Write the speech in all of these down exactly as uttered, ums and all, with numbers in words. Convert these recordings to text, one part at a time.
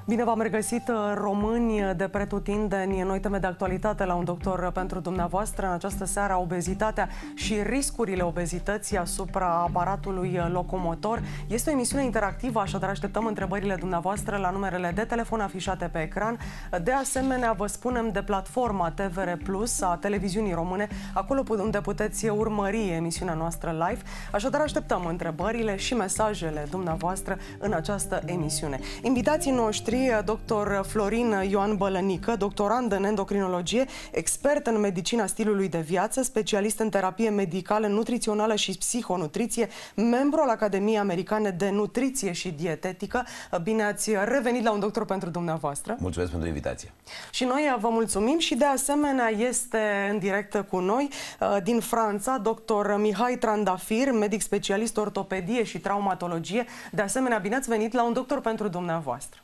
Bine v-am regăsit, români de pretutindeni, noi teme de actualitate la Un Doctor pentru dumneavoastră. În această seară, obezitatea și riscurile obezității asupra aparatului locomotor. Este o emisiune interactivă, așadar așteptăm întrebările dumneavoastră la numerele de telefon afișate pe ecran. De asemenea, vă spunem de platforma T V R Plus a televiziunii române, acolo unde puteți urmări emisiunea noastră live. Așadar, așteptăm întrebările și mesajele dumneavoastră în această emisiune. Invitații noștri: doctor Florin Ioan Bălănică, doctorand în endocrinologie, expert în medicina stilului de viață, specialist în terapie medicală, nutrițională și psihonutriție, membru al Academiei Americane de Nutriție și Dietetică. Bine ați revenit la Un Doctor pentru dumneavoastră. Mulțumesc pentru invitație. Și noi vă mulțumim și de asemenea este în direct cu noi din Franța doctor Mihai Trandafir, medic specialist ortopedie și traumatologie. De asemenea, bine ați venit la Un Doctor pentru dumneavoastră.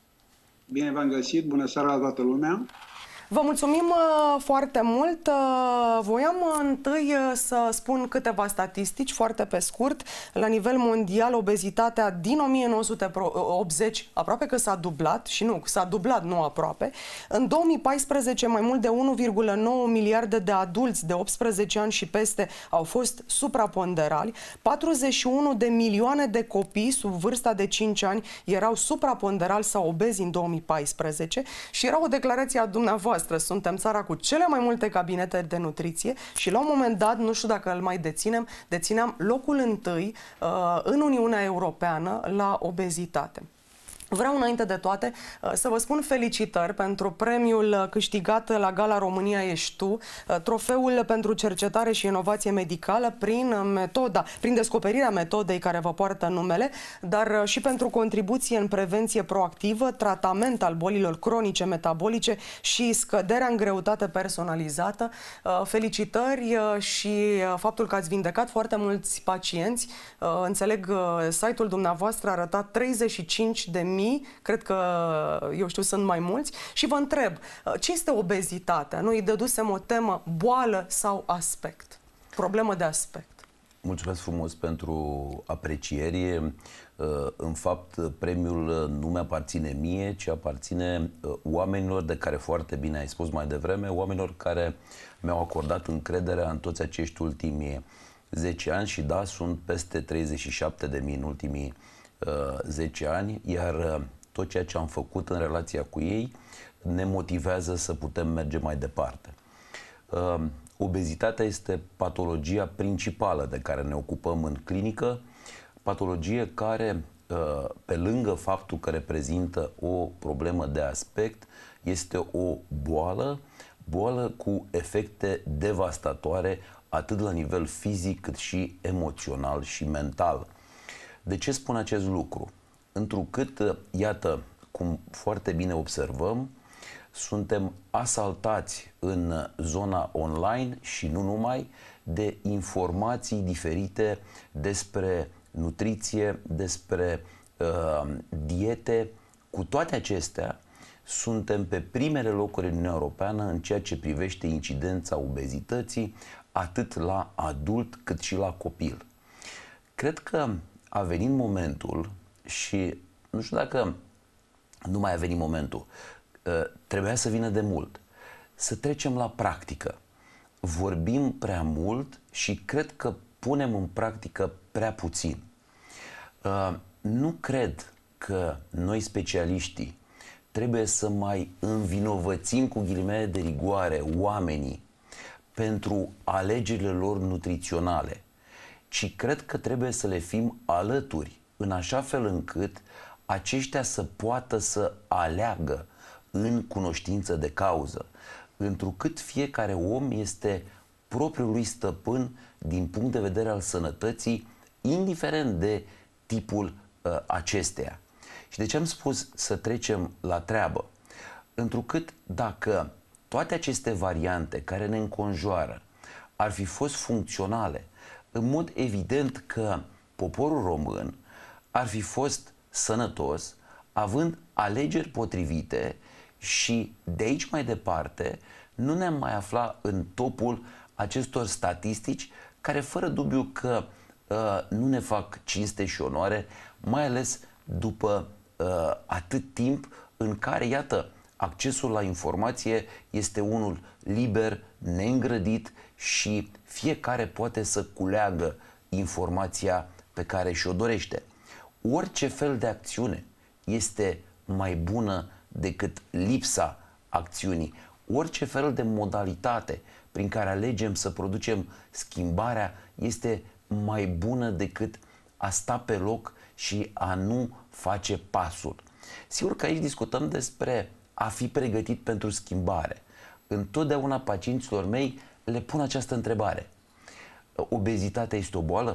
Bine v-am găsit, bună seara la toată lumea. Vă mulțumim uh, foarte mult. Uh, voiam uh, întâi uh, să spun câteva statistici foarte pe scurt. La nivel mondial, obezitatea din o mie nouă sute optzeci aproape că s-a dublat, și nu, s-a dublat, nu aproape. În două mii paisprezece, mai mult de unu virgulă nouă miliarde de adulți de optsprezece ani și peste au fost supraponderali. patruzeci și unu de milioane de copii sub vârsta de cinci ani erau supraponderali sau obezi în două mii paisprezece și era o declarație a dumneavoastră. Suntem țara cu cele mai multe cabinete de nutriție și la un moment dat, nu știu dacă îl mai deținem, dețineam locul întâi uh, în Uniunea Europeană la obezitate. Vreau înainte de toate să vă spun felicitări pentru premiul câștigat la Gala România Ești Tu, trofeul pentru cercetare și inovație medicală prin metoda, prin descoperirea metodei care vă poartă numele, dar și pentru contribuție în prevenție proactivă, tratament al bolilor cronice metabolice și scăderea în greutate personalizată. Felicitări și faptul că ați vindecat foarte mulți pacienți. Înțeleg, site-ul dumneavoastră a arătat treizeci și cinci de mii. Cred că, eu știu, sunt mai mulți. Și vă întreb, ce este obezitatea? Noi îi dădusem o temă, boală sau aspect? Problemă de aspect. Mulțumesc frumos pentru apreciere. În fapt, premiul nu mi-aparține mie, ci aparține oamenilor de care, foarte bine ai spus mai devreme, oamenilor care mi-au acordat încrederea în toți acești ultimii zece ani și da, sunt peste treizeci și șapte de mii în ultimii zece ani, iar tot ceea ce am făcut în relația cu ei ne motivează să putem merge mai departe. Obezitatea este patologia principală de care ne ocupăm în clinică, patologie care, pe lângă faptul că reprezintă o problemă de aspect, este o boală, boală cu efecte devastatoare atât la nivel fizic cât și emoțional și mental. De ce spun acest lucru? Întrucât, iată, cum foarte bine observăm, suntem asaltați în zona online și nu numai de informații diferite despre nutriție, despre uh, diete. Cu toate acestea, suntem pe primele locuri în Uniunea Europeană în ceea ce privește incidența obezității, atât la adult cât și la copil. Cred că a venit momentul, și nu știu dacă nu mai a venit momentul, trebuia să vină de mult, să trecem la practică. Vorbim prea mult și cred că punem în practică prea puțin. Nu cred că noi, specialiștii, trebuie să mai învinovățim cu ghilimele de rigoare oamenii pentru alegerile lor nutriționale, ci cred că trebuie să le fim alături, în așa fel încât aceștia să poată să aleagă în cunoștință de cauză, întrucât fiecare om este propriul lui stăpân din punct de vedere al sănătății, indiferent de tipul uh, acesteia. Și de ce am spus să trecem la treabă? Întrucât dacă toate aceste variante care ne înconjoară ar fi fost funcționale, în mod evident că poporul român ar fi fost sănătos, având alegeri potrivite și de aici mai departe nu ne-am mai afla în topul acestor statistici care fără dubiu că uh, nu ne fac cinste și onoare, mai ales după uh, atât timp în care, iată, accesul la informație este unul liber, neîngrădit și fiecare poate să culeagă informația pe care și-o dorește. Orice fel de acțiune este mai bună decât lipsa acțiunii. Orice fel de modalitate prin care alegem să producem schimbarea este mai bună decât a sta pe loc și a nu face pasul. Sigur că aici discutăm despre a fi pregătit pentru schimbare. Întotdeauna pacienților mei le pun această întrebare. Obezitatea este o boală?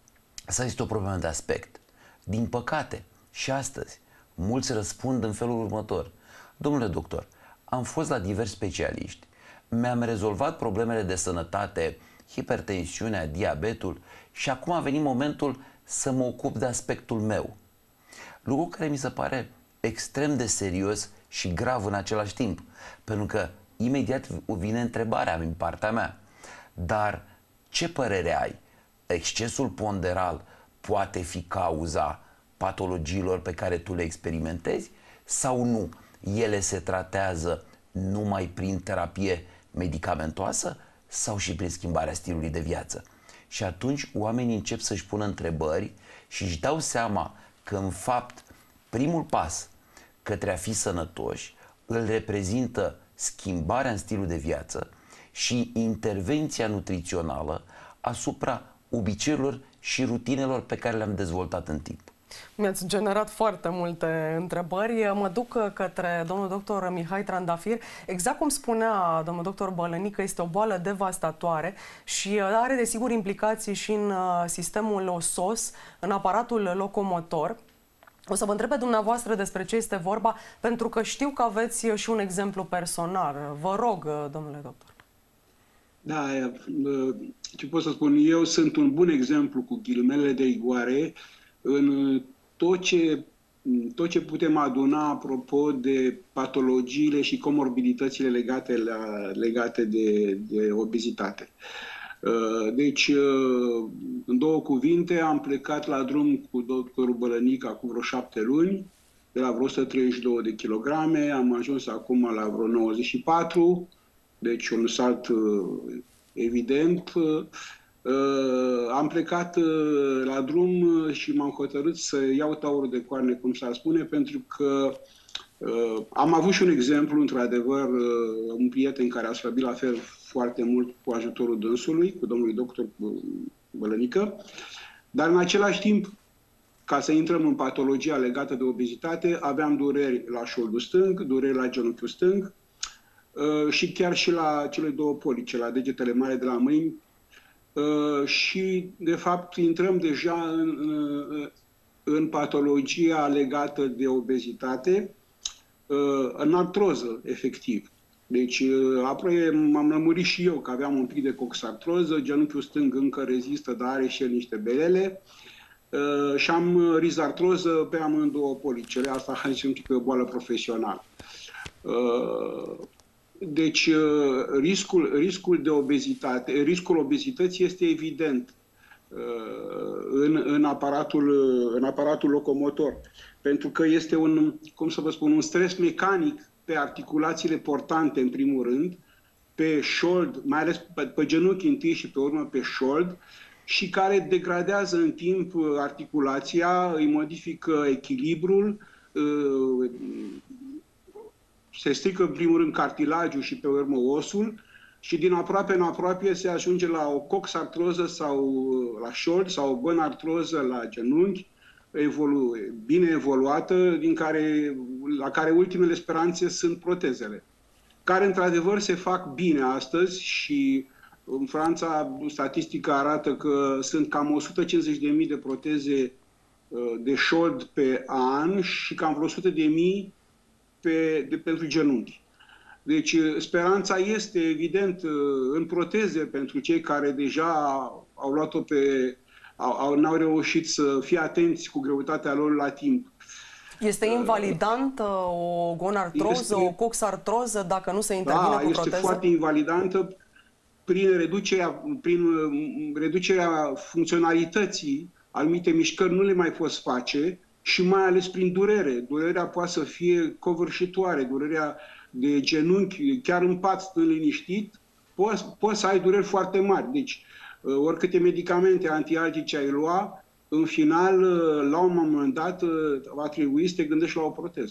Sau este o problemă de aspect? Din păcate, și astăzi, mulți răspund în felul următor. Domnule doctor, am fost la diversi specialiști, mi-am rezolvat problemele de sănătate, hipertensiunea, diabetul și acum a venit momentul să mă ocup de aspectul meu. Lucru care mi se pare extrem de serios și grav în același timp, pentru că imediat vine întrebarea din partea mea. Dar ce părere ai? Excesul ponderal poate fi cauza patologiilor pe care tu le experimentezi sau nu? Ele se tratează numai prin terapie medicamentoasă sau și prin schimbarea stilului de viață? Și atunci oamenii încep să-și pună întrebări și își dau seama că, în fapt, primul pas către a fi sănătoși îl reprezintă schimbarea în stilul de viață și intervenția nutrițională asupra obiceiurilor și rutinelor pe care le-am dezvoltat în timp. Mi-ați generat foarte multe întrebări. Mă duc către domnul doctor Mihai Trandafir. Exact cum spunea domnul doctor Bălănică, este o boală devastatoare și are desigur implicații și în sistemul osos, în aparatul locomotor. O să vă întreb pe dumneavoastră despre ce este vorba, pentru că știu că aveți și un exemplu personal. Vă rog, domnule doctor. Da, ce pot să spun? Eu sunt un bun exemplu, cu ghilimele de rigoare, în tot ce, tot ce putem aduna apropo de patologiile și comorbiditățile legate, la, legate de, de obezitate. Deci, în două cuvinte, am plecat la drum cu doctorul Bălănică acum vreo șapte luni, de la vreo o sută treizeci și două de kilograme, am ajuns acum la vreo nouăzeci și patru, deci un salt evident. Am plecat la drum și m-am hotărât să iau taurul de coarne, cum s-ar spune, pentru că am avut și un exemplu, într-adevăr, un prieten care a slăbit la fel foarte mult cu ajutorul dânsului, cu domnului doctor Bălănică, dar în același timp, ca să intrăm în patologia legată de obezitate, aveam dureri la șoldul stâng, dureri la genunchiul stâng și chiar și la cele două police, la degetele mari de la mâini, și, de fapt, intrăm deja în, în patologia legată de obezitate, în artroză, efectiv. Deci, apoi m-am lămurit și eu că aveam un pic de coxartroză, genunchiul stâng încă rezistă, dar are și el niște belele, și am rizartroză pe amândouă policele. Asta, hai să zic că e o boală profesională. Deci, riscul, riscul de obezitate, riscul obezității este evident în, în, aparatul, în aparatul locomotor, pentru că este un, cum să vă spun, un stres mecanic pe articulațiile portante, în primul rând, pe șold, mai ales pe, pe genunchi întâi și pe urmă pe șold, și care degradează în timp articulația, îi modifică echilibrul, se strică în primul rând cartilagiul și pe urmă osul și din aproape în aproape se ajunge la o coxartroză sau la șold sau o gonartroză la genunchi, evolu bine evoluată, din care, la care ultimele speranțe sunt protezele, care într-adevăr se fac bine astăzi și în Franța statistica arată că sunt cam o sută cincizeci de mii de proteze de șold pe an și cam vreo o sută de mii Pe, de, pentru genunchi. Deci speranța este evident în proteze pentru cei care deja au luat-o pe... au, n-au reușit să fie atenți cu greutatea lor la timp. Este invalidantă o gonartroză, este, o coxartroză dacă nu se intervine da, cu proteză? Da, este foarte invalidantă prin reducerea, prin reducerea funcționalității. Anumite mișcări nu le mai poți face și mai ales prin durere. Durerea poate să fie covârșitoare, durerea de genunchi, chiar în pat stând liniștit, poți, poți să ai dureri foarte mari. Deci, oricâte medicamente antialgice ai lua, în final, la un moment dat, va trebui să te gândești la o proteză.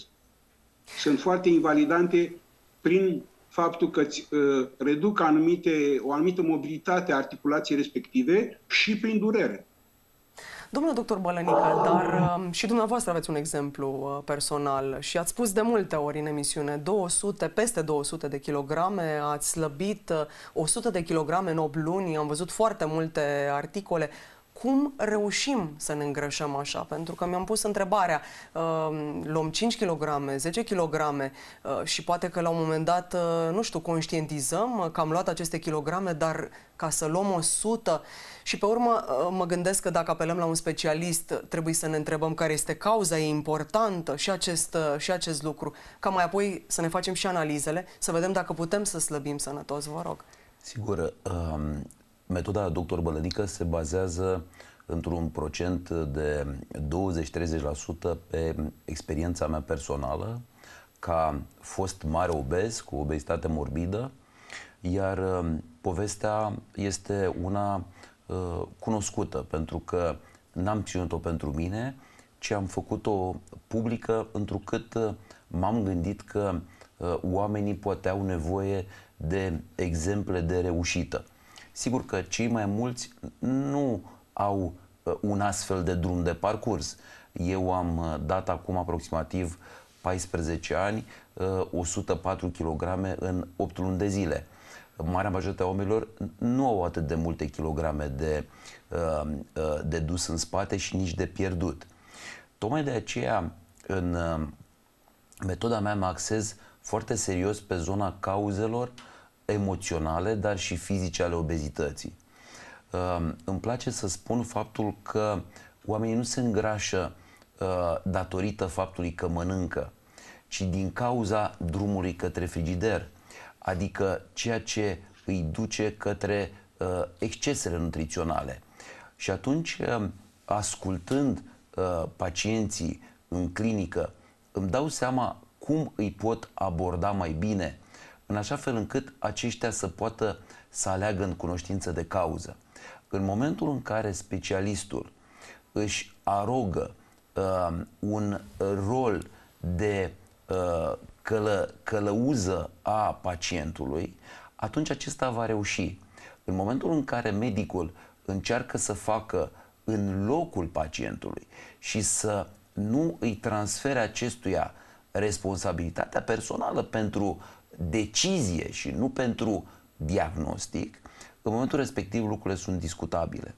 Sunt foarte invalidante prin faptul că îți uh, reduc anumite, o anumită mobilitate a articulației respective și prin durere. Domnule doctor Bălănică, dar uh, și dumneavoastră aveți un exemplu uh, personal și ați spus de multe ori în emisiune, două sute, peste două sute de kilograme, ați slăbit uh, o sută de kilograme în opt luni, am văzut foarte multe articole. Cum reușim să ne îngrășăm așa? Pentru că mi-am pus întrebarea, uh, luăm cinci kilograme, zece kilograme uh, și poate că la un moment dat, uh, nu știu, conștientizăm că am luat aceste kilograme, dar ca să luăm o sută și pe urmă uh, mă gândesc că dacă apelăm la un specialist, trebuie să ne întrebăm care este cauza, e importantă și acest, uh, și acest lucru, ca mai apoi să ne facem și analizele, să vedem dacă putem să slăbim sănătos, vă rog. Sigur, um... metoda doctor Bălănică se bazează într-un procent de douăzeci-treizeci la sută pe experiența mea personală ca fost mare obez cu obezitate morbidă, iar uh, povestea este una uh, cunoscută pentru că n-am ținut-o pentru mine, ci am făcut-o publică întrucât uh, m-am gândit că uh, oamenii poate au nevoie de exemple de reușită. Sigur că cei mai mulți nu au uh, un astfel de drum de parcurs. Eu am uh, dat acum aproximativ paisprezece ani uh, o sută patru kilograme în opt luni de zile. Marea majoritate a oamenilor nu au atât de multe kilograme de, uh, uh, de dus în spate și nici de pierdut. Tocmai de aceea, în uh, metoda mea mă axez foarte serios pe zona cauzelor emoționale, dar și fizice ale obezității. Uh, îmi place să spun faptul că oamenii nu se îngrașă uh, datorită faptului că mănâncă, ci din cauza drumului către frigider, adică ceea ce îi duce către uh, excesele nutriționale. Și atunci, uh, ascultând uh, pacienții în clinică, îmi dau seama cum îi pot aborda mai bine, în așa fel încât aceștia să poată să aleagă în cunoștință de cauză. În momentul în care specialistul își arogă uh, un rol de uh, călă, călăuză a pacientului, atunci acesta va reuși. În momentul în care medicul încearcă să facă în locul pacientului și să nu îi transfere acestuia responsabilitatea personală pentru decizie și nu pentru diagnostic, în momentul respectiv lucrurile sunt discutabile.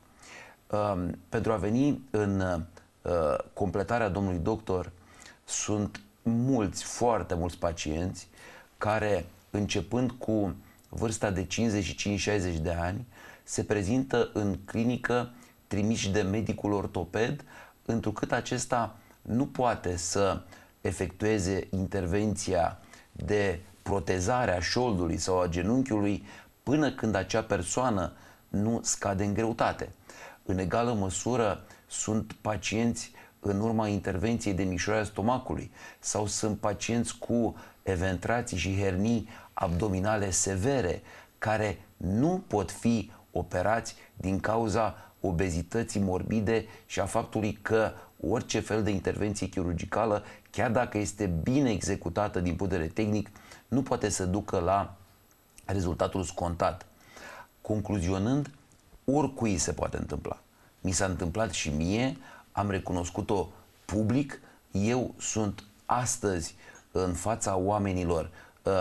Uh, pentru a veni în uh, completarea domnului doctor, sunt mulți, foarte mulți pacienți care, începând cu vârsta de cincizeci și cinci șaizeci de ani, se prezintă în clinică trimiși de medicul ortoped, întrucât acesta nu poate să efectueze intervenția de protezare a șoldului sau a genunchiului până când acea persoană nu scade în greutate. În egală măsură sunt pacienți în urma intervenției de micșorare a stomacului sau sunt pacienți cu eventrații și hernii abdominale severe care nu pot fi operați din cauza obezității morbide și a faptului că orice fel de intervenție chirurgicală, chiar dacă este bine executată din punct de vedere tehnic, nu poate să ducă la rezultatul scontat. Concluzionând, oricui se poate întâmpla. Mi s-a întâmplat și mie, am recunoscut-o public, eu sunt astăzi în fața oamenilor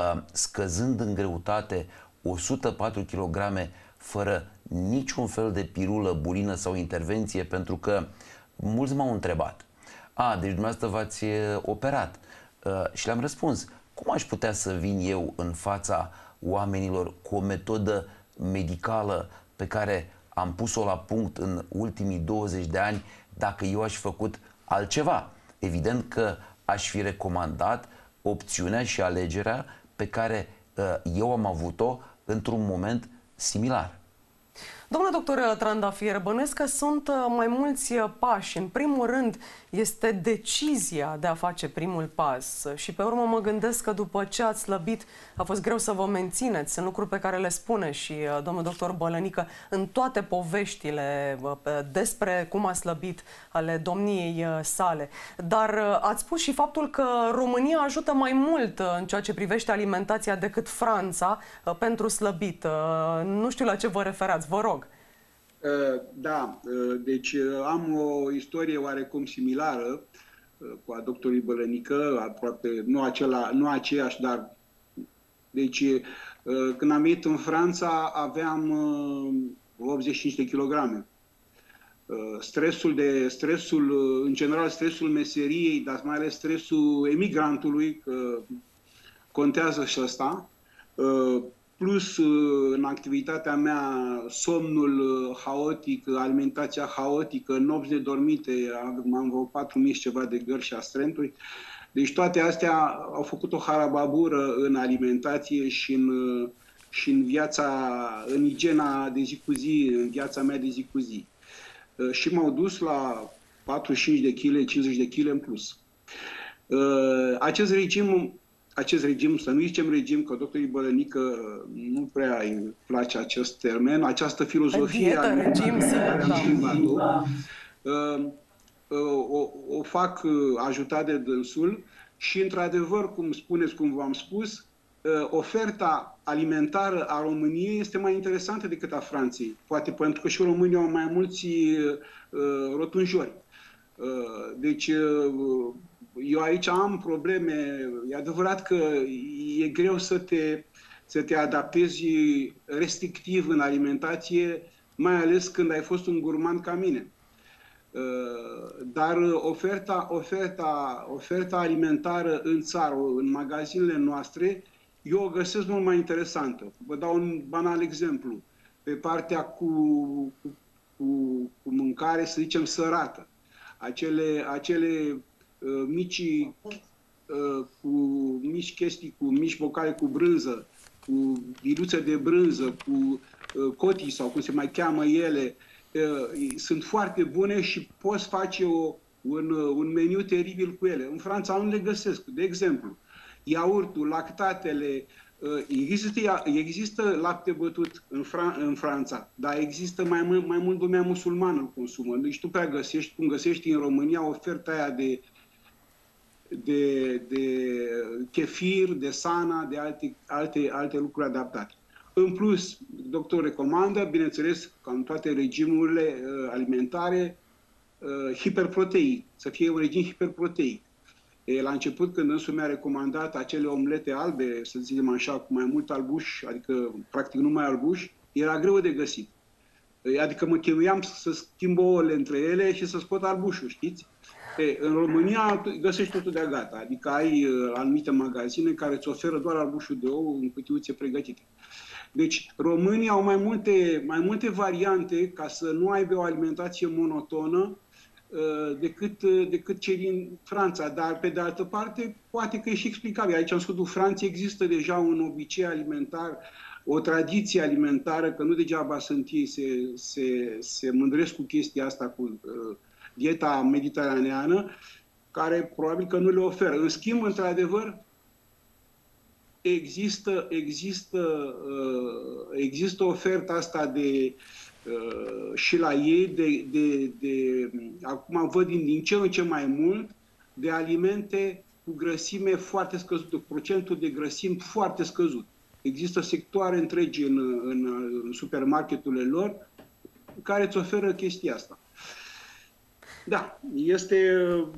scăzând în greutate o sută patru kilograme fără niciun fel de pirulă, bulină sau intervenție, pentru că mulți m-au întrebat: a, deci dumneavoastră v-ați operat? Uh, și le-am răspuns: cum aș putea să vin eu în fața oamenilor cu o metodă medicală pe care am pus-o la punct în ultimii douăzeci de ani dacă eu aș fi făcut altceva? Evident că aș fi recomandat opțiunea și alegerea pe care uh, eu am avut-o într-un moment similar. Domnule doctor Trandafir, bănuiesc că sunt mai mulți pași. În primul rând este decizia de a face primul pas și pe urmă mă gândesc că după ce ați slăbit a fost greu să vă mențineți. Sunt lucruri pe care le spune și domnul doctor Bălănică în toate poveștile despre cum a slăbit ale domniei sale. Dar ați spus și faptul că România ajută mai mult în ceea ce privește alimentația decât Franța pentru slăbit. Nu știu la ce vă referați, vă rog. Da, deci am o istorie oarecum similară cu a doctorului Bălănică, aproape, nu, acela, nu aceeași, dar... Deci, când am venit în Franța, aveam optzeci și cinci de kilograme. Stresul, de, stresul, în general, stresul meseriei, dar mai ales stresul emigrantului, că contează și ăsta, plus în activitatea mea somnul haotic, alimentația haotică, nopți nedormite, am vreo patru mii și ceva de gări și astrenturi. Deci toate astea au făcut o harababură în alimentație și în, și în viața, în igiena de zi cu zi, în viața mea de zi cu zi. Și m-au dus la patruzeci și cinci de kilograme, cincizeci de kilograme în plus. Acest regim Acest regim, să nu zicem regim, că doctorul Bălănică nu prea îi place acest termen, această filozofie dietă, regim, care am da. schimbat-o, o, o fac ajutat de dânsul și, într-adevăr, cum spuneți, cum v-am spus, oferta alimentară a României este mai interesantă decât a Franței. Poate pentru că și românii au mai mulți rotunjori. Deci, eu aici am probleme. E adevărat că e greu să te, să te adaptezi restrictiv în alimentație, mai ales când ai fost un gurmand ca mine. Dar oferta, oferta, oferta alimentară în țară, în magazinele noastre, eu o găsesc mult mai interesantă. Vă dau un banal exemplu. Pe partea cu, cu, cu, cu mâncare, să zicem, sărată. Acele, acele uh, mici, uh, cu mici chestii, cu mici bocale cu brânză, cu diluțe de brânză, cu uh, cotii sau cum se mai cheamă ele, uh, sunt foarte bune și poți face o, un, un meniu teribil cu ele. În Franța nu le găsesc. De exemplu, iaurtul, lactatele, Există, există lapte bătut în, Fran în Franța, dar există mai, mult, mai mult lumea musulmană îl consumă. Deci tu prea găsești, cum găsești în România, oferta aia de, de, de chefir, de sana, de alte, alte, alte lucruri adaptate. În plus, doctorul recomandă, bineînțeles, ca în toate regimurile alimentare, hiperproteic, să fie un regim hiperproteic. La început, când însul mi-a recomandat acele omlete albe, să zicem așa, cu mai mult albuș, adică practic numai albuș, era greu de găsit. Adică mă chinuiam să schimb ouăle între ele și să scot albușul, știți? E, în România găsești totul de gata, adică ai anumite magazine care îți oferă doar albușul de ou în cutiuțe pregătite. Deci românii au mai multe, mai multe variante ca să nu aibă o alimentație monotonă, decât, decât cei din Franța. Dar, pe de altă parte, poate că e și explicabil. Aici, în sudul Franței, există deja un obicei alimentar, o tradiție alimentară, că nu degeaba sunt ei, se, se, se mândresc cu chestia asta, cu uh, dieta mediteraneană, care probabil că nu le oferă. În schimb, într-adevăr, există, există, uh, există oferta asta de Uh, și la ei, de, de, de, acum văd din, din ce în ce mai mult, de alimente cu grăsime foarte scăzută, cu procentul de grăsimi foarte scăzut. Există sectoare întregi în, în, în supermarketurile lor care îți oferă chestia asta. Da, este...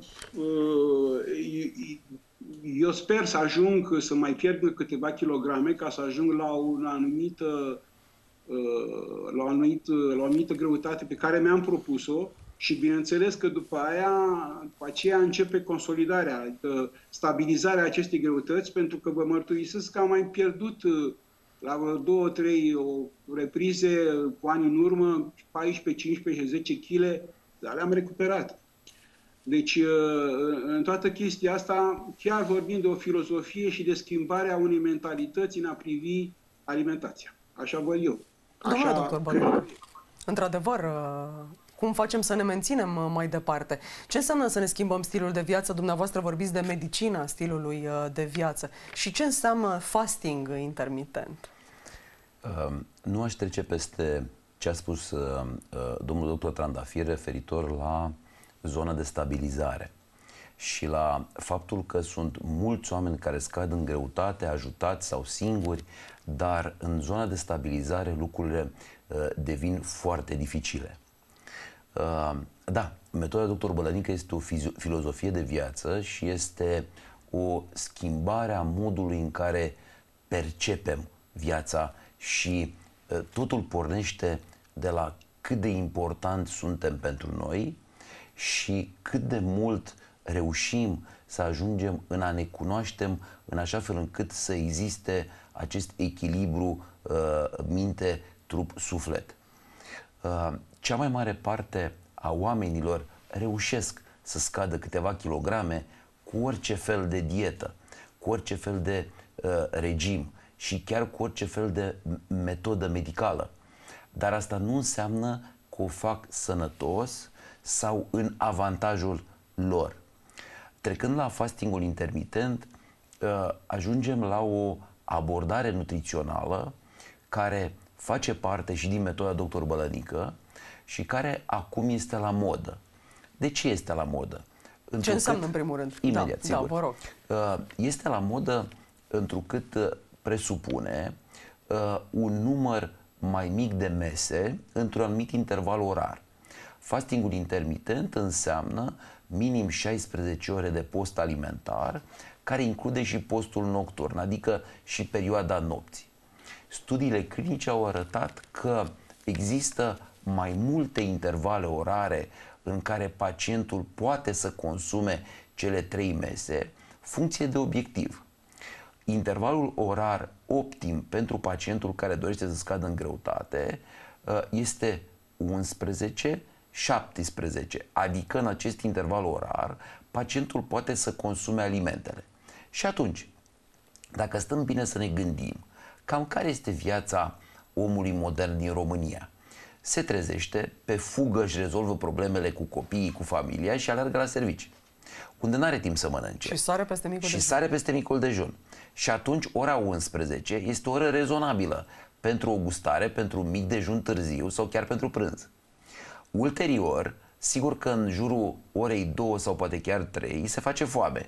Uh, eu sper să ajung, să mai pierd câteva kilograme ca să ajung la o anumită La o, anumită, la o anumită greutate pe care mi-am propus-o și bineînțeles că după aia, după aceea începe consolidarea, adică stabilizarea acestei greutăți, pentru că vă mărturisesc că am mai pierdut la vreo două, trei reprize cu ani în urmă, paisprezece, cincisprezece, zece kilograme, dar le-am recuperat. Deci, în toată chestia asta, chiar vorbim de o filozofie și de schimbarea unei mentalități în a privi alimentația. Așa văd eu. Domnule doctor Bălănică. Într-adevăr, cum facem să ne menținem mai departe? Ce înseamnă să ne schimbăm stilul de viață? Dumneavoastră vorbiți de medicina stilului de viață. Și ce înseamnă fasting intermitent? Uh, nu aș trece peste ce a spus uh, domnul doctor Trandafir referitor la zona de stabilizare și la faptul că sunt mulți oameni care scad în greutate, ajutați sau singuri, dar în zona de stabilizare lucrurile uh, devin foarte dificile. Uh, da, metoda doctor Bălănică este o filozofie de viață și este o schimbare a modului în care percepem viața și uh, totul pornește de la cât de important suntem pentru noi și cât de mult reușim să ajungem în a ne cunoaștem în așa fel încât să existe acest echilibru uh, minte, trup, suflet. Uh, cea mai mare parte a oamenilor reușesc să scadă câteva kilograme cu orice fel de dietă, cu orice fel de uh, regim și chiar cu orice fel de metodă medicală. Dar asta nu înseamnă că o fac sănătos sau în avantajul lor. Trecând la fastingul intermitent, ajungem la o abordare nutrițională care face parte și din metoda doctor Bălănică și care acum este la modă. De ce este la modă? Întrucât, ce înseamnă în primul rând? Imediat, da, sigur. Da, vă rog. Este la modă întrucât presupune un număr mai mic de mese într-un anumit interval orar. Fastingul intermitent înseamnă minim șaisprezece ore de post alimentar, care include și postul nocturn, adică și perioada nopții. Studiile clinice au arătat că există mai multe intervale orare în care pacientul poate să consume cele trei mese, funcție de obiectiv. Intervalul orar optim pentru pacientul care dorește să scadă în greutate este unsprezece șaptesprezece, adică în acest interval orar pacientul poate să consume alimentele. Și atunci, dacă stăm bine să ne gândim, cam care este viața omului modern din România? Se trezește, pe fugă își rezolvă problemele cu copiii, cu familia și alergă la servicii, unde n-are timp să mănânce. Și sare peste micul și dejun. sare peste micul dejun. Și atunci ora unsprezece este o oră rezonabilă pentru o gustare, pentru un mic dejun târziu sau chiar pentru prânz. Ulterior, sigur că în jurul orei două sau poate chiar trei se face foame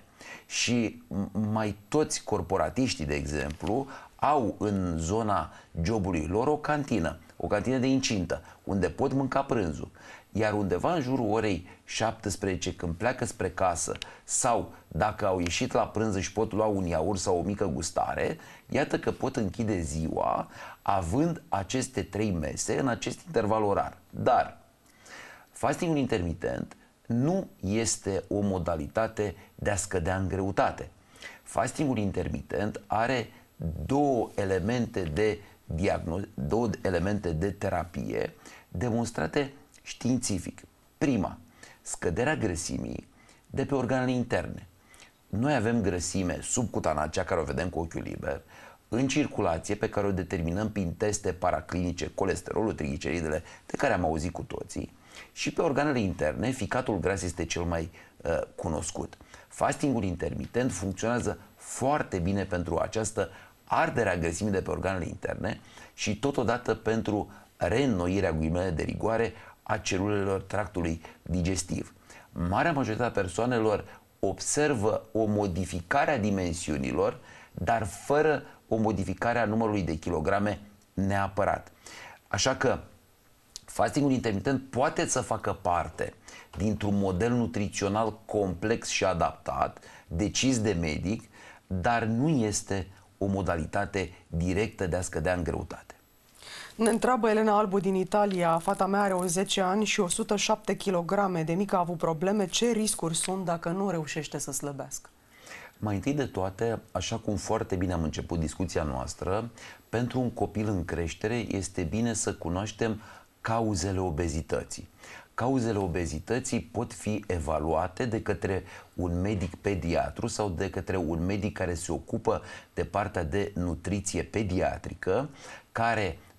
și mai toți corporatiștii, de exemplu, au în zona jobului lor o cantină, o cantină de incintă, unde pot mânca prânzul. Iar undeva în jurul orei șaptesprezece, când pleacă spre casă sau dacă au ieșit la prânz și pot lua un iaurt sau o mică gustare, iată că pot închide ziua având aceste trei mese în acest interval orar. Dar fastingul intermitent nu este o modalitate de a scădea în greutate. Fastingul intermitent are două elemente de diagnoz, două elemente de terapie demonstrate științific. Prima, scăderea grăsimii de pe organele interne. Noi avem grăsime subcutană, cea care o vedem cu ochiul liber, în circulație, pe care o determinăm prin teste paraclinice, colesterolul, trigliceridele, de care am auzit cu toții, și pe organele interne, ficatul gras este cel mai uh, cunoscut. Fastingul intermitent funcționează foarte bine pentru această ardere a grăsimii de pe organele interne și totodată pentru reînnoirea, ghilimele de rigoare, a celulelor tractului digestiv. Marea majoritate a persoanelor observă o modificare a dimensiunilor, dar fără o modificare a numărului de kilograme neapărat. Așa că fastingul intermitent poate să facă parte dintr-un model nutrițional complex și adaptat, decis de medic, dar nu este o modalitate directă de a scădea în greutate. Ne întreabă Elena Albu din Italia, fata mea are zece ani și o sută șapte kilograme, de mică a avut probleme, ce riscuri sunt dacă nu reușește să slăbească? Mai întâi de toate, așa cum foarte bine am început discuția noastră, pentru un copil în creștere este bine să cunoaștem cauzele obezității. Cauzele obezității pot fi evaluate de către un medic pediatru sau de către un medic care se ocupă de partea de nutriție pediatrică, care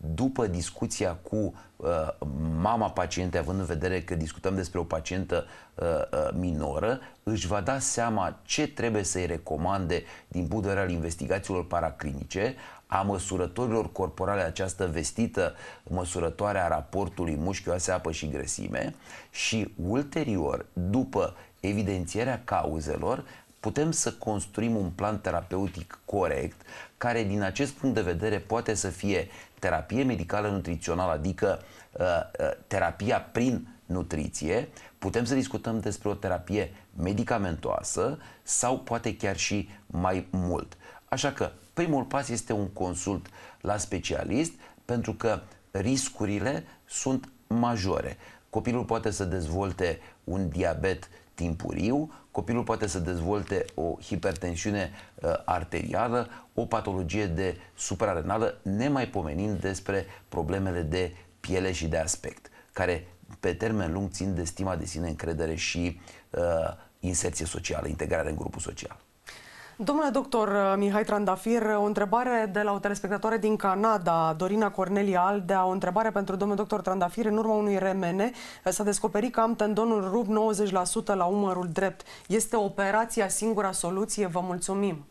după discuția cu uh, mama pacientei, având în vedere că discutăm despre o pacientă uh, uh, minoră, își va da seama ce trebuie să-i recomande din punct de vedere al investigațiilor paraclinice, a măsurătorilor corporale, această vestită măsurătoare a raportului mușchi, oase, apă și grăsime, și ulterior, după evidențierea cauzelor, putem să construim un plan terapeutic corect, care din acest punct de vedere poate să fie terapie medicală nutrițională, adică uh, uh, terapia prin nutriție, putem să discutăm despre o terapie medicamentoasă sau poate chiar și mai mult. Așa că primul pas este un consult la specialist, pentru că riscurile sunt majore. Copilul poate să dezvolte un diabet timpuriu, copilul poate să dezvolte o hipertensiune uh, arterială, o patologie de suprarenală, nemaipomenind despre problemele de piele și de aspect, care pe termen lung țin de stima de sine, încredere și uh, inserție socială, integrare în grupul social. Domnule doctor Mihai Trandafir, o întrebare de la o telespectatoare din Canada, Dorina Cornelia Aldea, o întrebare pentru domnul doctor Trandafir. În urma unui R M N s-a descoperit că am tendonul rupt nouăzeci la sută la umărul drept. Este operația singura soluție? Vă mulțumim.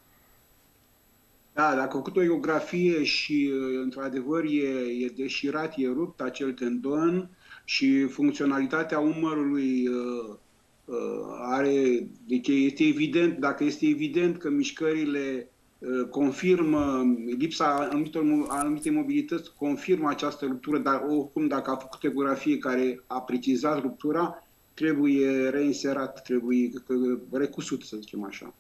Da, dacă a făcut o ecografie și într-adevăr e, e deșirat, e rupt acel tendon și funcționalitatea umărului uh, are, deci este evident, dacă este evident că mișcările uh, confirmă lipsa anumitor, anumite mobilități, confirmă această ruptură, dar oricum dacă a făcut ecografie care a precizat ruptura, trebuie reinserat, trebuie recusut, să zicem așa.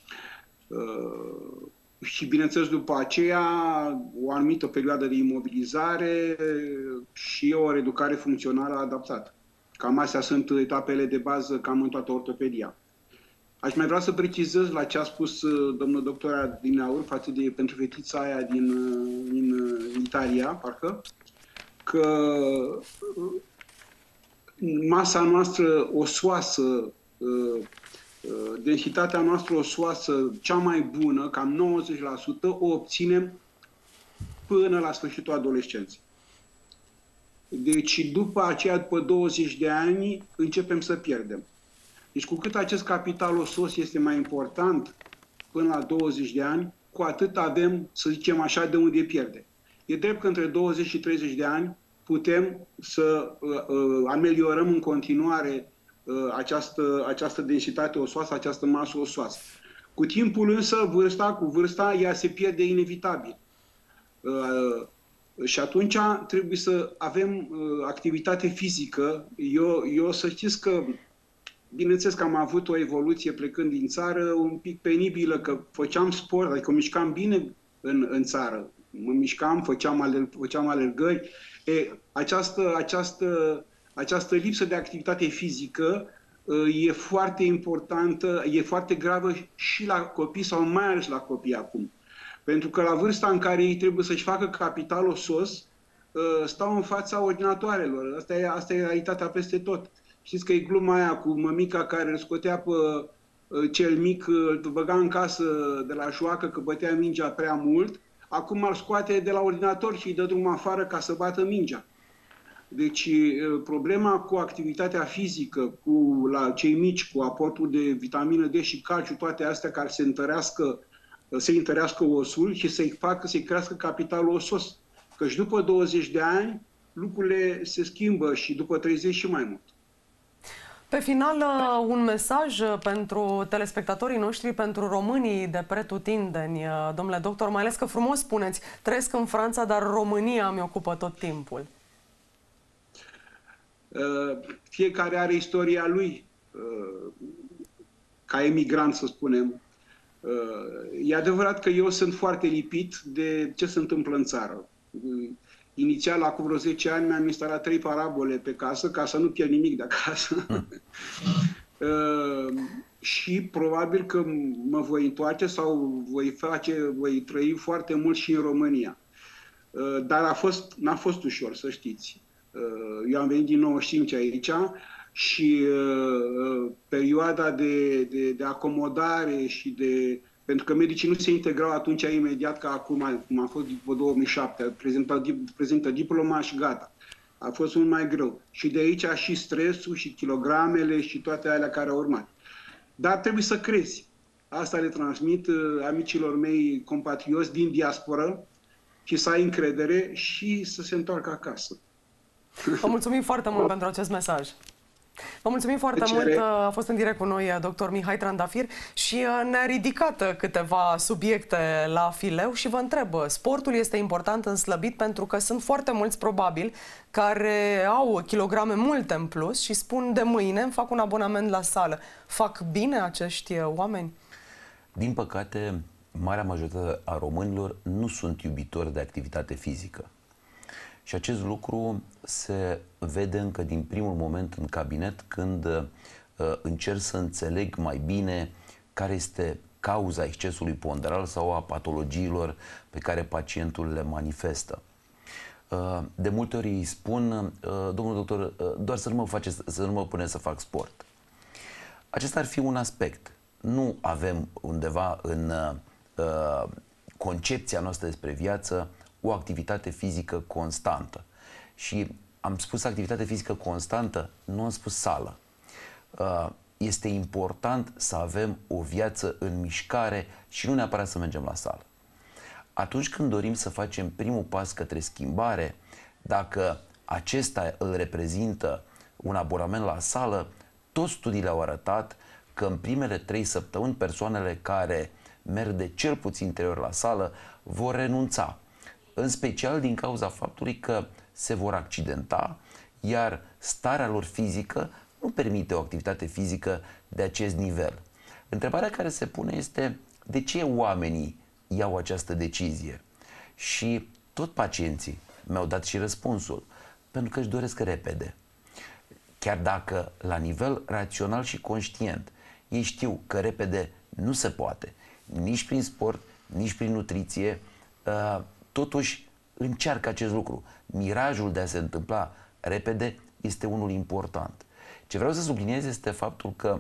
Uh, și bineînțeles după aceea o anumită perioadă de imobilizare și o reeducare funcțională adaptată. Cam astea sunt etapele de bază cam în toată ortopedia. Aș mai vrea să precizez la ce a spus domnul doctor din aur față de pentru fetița aia din, din Italia, parcă, că masa noastră osoasă, densitatea noastră osoasă cea mai bună, cam nouăzeci la sută, o obținem până la sfârșitul adolescenței. Deci după aceea, după douăzeci de ani, începem să pierdem. Deci cu cât acest capital osos este mai important până la douăzeci de ani, cu atât avem, să zicem așa, de unde pierde. E drept că între douăzeci și treizeci de ani putem să uh, uh, ameliorăm în continuare uh, această, această densitate osoasă, această masă osoasă. Cu timpul însă, vârsta, cu vârsta, ea se pierde inevitabil. Uh, Și atunci trebuie să avem uh, activitate fizică. Eu, eu să știți că, bineînțeles că am avut o evoluție plecând din țară un pic penibilă, că făceam sport, adică mă mișcam bine în, în țară. Mă mișcam, făceam, aler, făceam alergări. E, această, această, această lipsă de activitate fizică uh, e foarte importantă, e foarte gravă și la copii sau mai ales la copii acum. Pentru că la vârsta în care ei trebuie să-și facă capital osos, stau în fața ordinatoarelor. Asta e, asta e realitatea peste tot. Știți că e gluma aia cu mămica care îl scotea pe cel mic, îl băga în casă de la joacă că bătea mingea prea mult, acum îl scoate de la ordinator și îi dă drum afară ca să bată mingea. Deci problema cu activitatea fizică, cu la cei mici, cu aportul de vitamină D și calciu, toate astea care se întărească să întărească osul și să-i facă, să-i crească capitalul osos. Căci după douăzeci de ani lucrurile se schimbă și după treizeci și mai mult. Pe final, un mesaj pentru telespectatorii noștri, pentru românii de pretutindeni, domnule doctor, mai ales că frumos spuneți, trăiesc în Franța, dar România mi ocupă tot timpul. Fiecare are istoria lui, ca emigrant, să spunem. E adevărat că eu sunt foarte lipit de ce se întâmplă în țară. Inițial, acum vreo zece ani, mi-am instalat trei parabole pe casă ca să nu pierd nimic de acasă. uh, și probabil că mă voi întoarce sau voi face, voi trăi foarte mult și în România. Uh, dar a fost, n-a fost ușor, să știți. Uh, eu am venit din nouăzeci și cinci aici și uh, perioada de, de, de acomodare și de Pentru că medicii nu se integrau atunci imediat ca acum, cum a fost după două mii șapte, prezintă, prezintă diploma și gata. A fost mult mai greu. Și de aici și stresul, și kilogramele, și toate alea care au urmat. Dar trebuie să crezi. Asta le transmit uh, amicilor mei compatrioți din diasporă, și să ai încredere și să se întoarcă acasă. Vă mulțumim foarte mult pentru acest mesaj. Vă mulțumim foarte mult. A fost în direct cu noi doctor Mihai Trandafir și ne-a ridicat câteva subiecte la fileu și vă întreb, sportul este important în slăbit pentru că sunt foarte mulți probabil care au kilograme multe în plus și spun de mâine îmi fac un abonament la sală. Fac bine acești oameni? Din păcate, marea majoritate a românilor nu sunt iubitori de activitate fizică. Și acest lucru se vede încă din primul moment în cabinet, când uh, încerc să înțeleg mai bine care este cauza excesului ponderal sau a patologiilor pe care pacientul le manifestă. Uh, de multe ori îi spun, uh, domnul doctor, uh, doar să nu mă faceți, să nu mă puneți să fac sport. Acesta ar fi un aspect. Nu avem undeva în uh, concepția noastră despre viață o activitate fizică constantă. Și am spus activitate fizică constantă, nu am spus sală. Uh, este important să avem o viață în mișcare și nu neapărat să mergem la sală. Atunci când dorim să facem primul pas către schimbare, dacă acesta îl reprezintă un abonament la sală, toți studiile au arătat că în primele trei săptămâni persoanele care merg de cel puțin trei ori la sală vor renunța. În special din cauza faptului că se vor accidenta, iar starea lor fizică nu permite o activitate fizică de acest nivel. Întrebarea care se pune este de ce oamenii iau această decizie? Și tot pacienții mi-au dat și răspunsul, pentru că își doresc repede. Chiar dacă la nivel rațional și conștient ei știu că repede nu se poate, nici prin sport, nici prin nutriție, totuși încearcă acest lucru. Mirajul de a se întâmpla repede este unul important. Ce vreau să subliniez este faptul că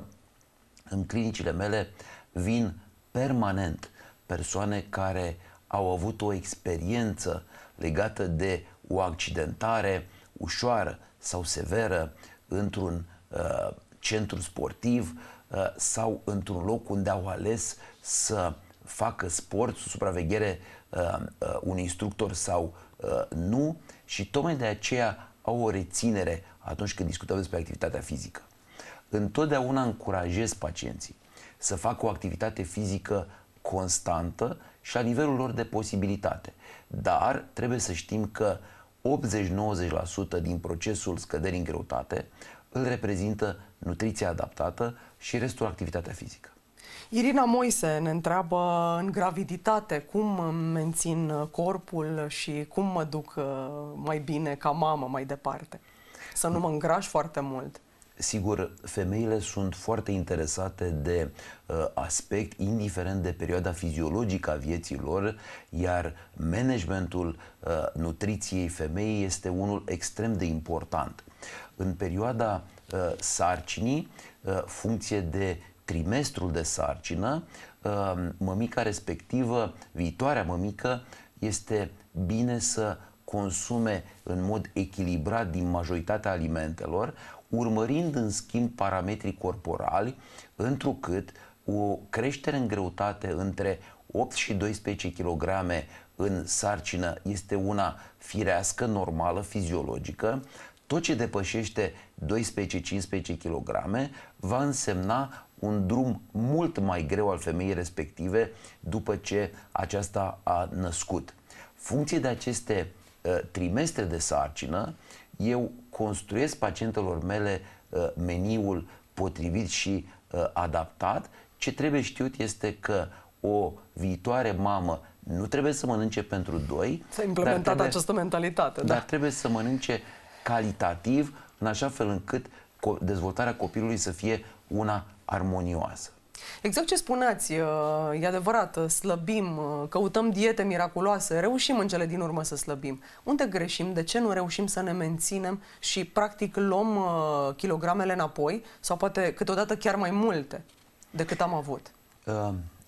în clinicile mele vin permanent persoane care au avut o experiență legată de o accidentare ușoară sau severă într-un uh, centru sportiv uh, sau într-un loc unde au ales să facă sport sub supraveghere uh, uh, un instructor sau uh, nu, și tocmai de aceea au o reținere atunci când discutăm despre activitatea fizică. Întotdeauna încurajez pacienții să facă o activitate fizică constantă și la nivelul lor de posibilitate. Dar trebuie să știm că optzeci-nouăzeci la sută din procesul scăderii în greutate îl reprezintă nutriția adaptată și restul activitatea fizică. Irina Moise ne întreabă în graviditate cum mențin corpul și cum mă duc mai bine ca mamă mai departe. Să nu mă îngraș foarte mult. Sigur, femeile sunt foarte interesate de uh, aspect, indiferent de perioada fiziologică a vieții lor, iar managementul uh, nutriției femeii este unul extrem de important. În perioada uh, sarcinii, uh, funcție de trimestrul de sarcină, uh, mămica respectivă, viitoarea mămică, este bine să consume în mod echilibrat din majoritatea alimentelor, urmărind în schimb parametrii corporali, întrucât o creștere în greutate între opt și doisprezece kilograme în sarcină este una firească, normală, fiziologică. Tot ce depășește doisprezece-cincisprezece kilograme va însemna un drum mult mai greu al femeii respective după ce aceasta a născut. Funcție de aceste uh, trimestre de sarcină, eu construiesc pacientelor mele uh, meniul potrivit și uh, adaptat. Ce trebuie știut este că o viitoare mamă nu trebuie să mănânce pentru doi. S-a implementat trebuie, această mentalitate. Dar da. trebuie să mănânce calitativ, în așa fel încât dezvoltarea copilului să fie una armonioasă. Exact ce spuneați, e adevărat, slăbim, căutăm diete miraculoase, reușim în cele din urmă să slăbim. Unde greșim? De ce nu reușim să ne menținem și practic luăm kilogramele înapoi sau poate câteodată chiar mai multe decât am avut?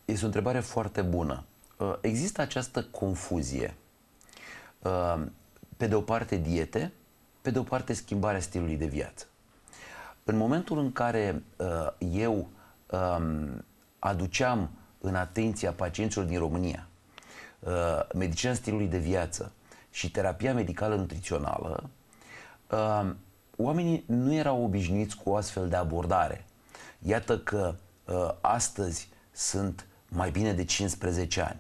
Este o întrebare foarte bună. Există această confuzie. Pe de o parte diete, pe de o parte schimbarea stilului de viață. În momentul în care eu aduceam în atenția pacienților din România medicina stilului de viață și terapia medicală nutrițională, oamenii nu erau obișnuiți cu o astfel de abordare. Iată că astăzi sunt mai bine de cincisprezece ani.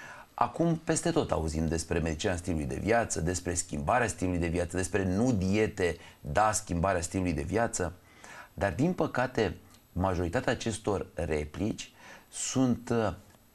Acum peste tot auzim despre medicina stilului de viață, despre schimbarea stilului de viață, despre nu diete, da, schimbarea stilului de viață, dar din păcate majoritatea acestor replici sunt uh,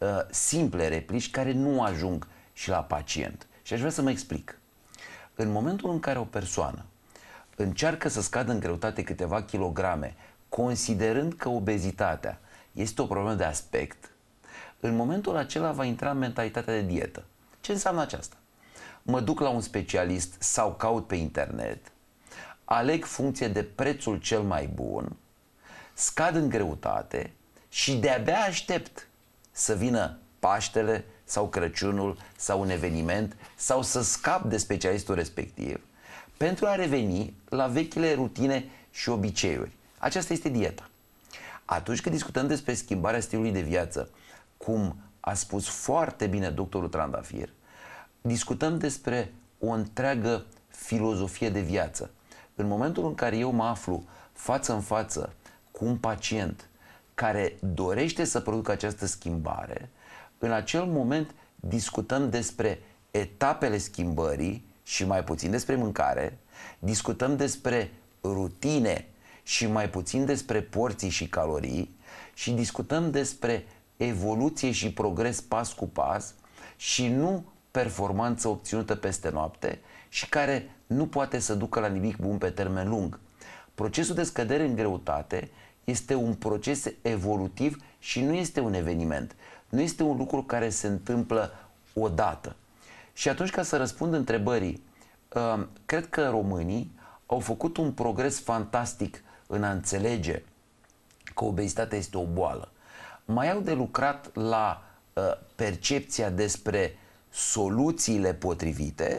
simple replici care nu ajung și la pacient. Și aș vrea să mă explic. În momentul în care o persoană încearcă să scadă în greutate câteva kilograme, considerând că obezitatea este o problemă de aspect, în momentul acela va intra în mentalitatea de dietă. Ce înseamnă aceasta? Mă duc la un specialist sau caut pe internet, aleg funcție de prețul cel mai bun, scad în greutate și de-abia aștept să vină Paștele sau Crăciunul sau un eveniment sau să scap de specialistul respectiv pentru a reveni la vechile rutine și obiceiuri. Aceasta este dieta. Atunci când discutăm despre schimbarea stilului de viață, cum a spus foarte bine doctorul Trandafir, discutăm despre o întreagă filozofie de viață. În momentul în care eu mă aflu față în față cu un pacient care dorește să producă această schimbare, în acel moment discutăm despre etapele schimbării și mai puțin despre mâncare, discutăm despre rutine și mai puțin despre porții și calorii și discutăm despre evoluție și progres pas cu pas și nu performanță obținută peste noapte și care nu poate să ducă la nimic bun pe termen lung. Procesul de scădere în greutate este un proces evolutiv și nu este un eveniment. Nu este un lucru care se întâmplă odată. Și atunci, ca să răspund întrebării, cred că românii au făcut un progres fantastic în a înțelege că obezitatea este o boală. Mai au de lucrat la percepția despre soluțiile potrivite